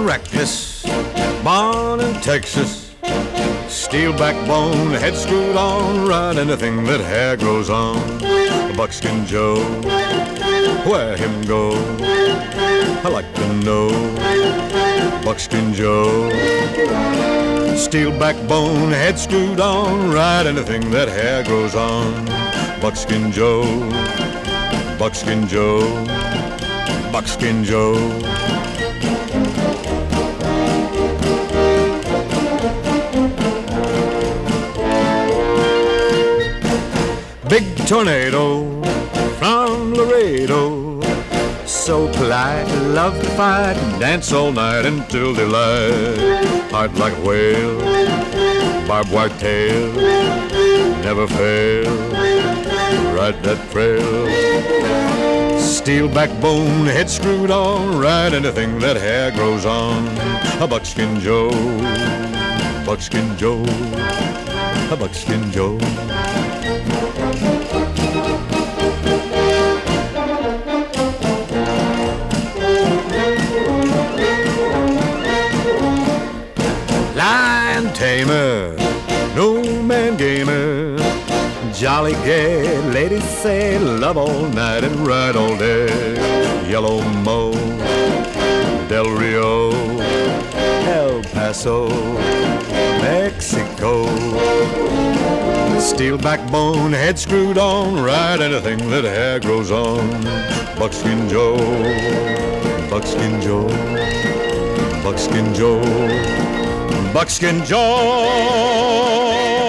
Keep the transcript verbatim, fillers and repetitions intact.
reckless, born in Texas. Steel backbone, head screwed on, ride anything that hair grows on. Buckskin Joe, where him go? I like to know. Buckskin Joe, steel backbone, head screwed on, ride anything that hair grows on. Buckskin Joe, Buckskin Joe, Buckskin Joe. Big tornado from Laredo, so polite, love to fight, dance all night until daylight. Heart like a whale, barbed wire tail, never fail, ride that trail. Steel backbone, head screwed on, ride anything that hair grows on. A Buckskin Joe, Buckskin Joe, a Buckskin Joe. Lion tamer, no man gamer, jolly gay, ladies say love all night and ride all day. Yellow Mo, Del Rio, El Paso, Mexico. Steel backbone, head screwed on, ride anything that hair grows on. Buckskin Joe, Buckskin Joe, Buckskin Joe, Buckskin Joe.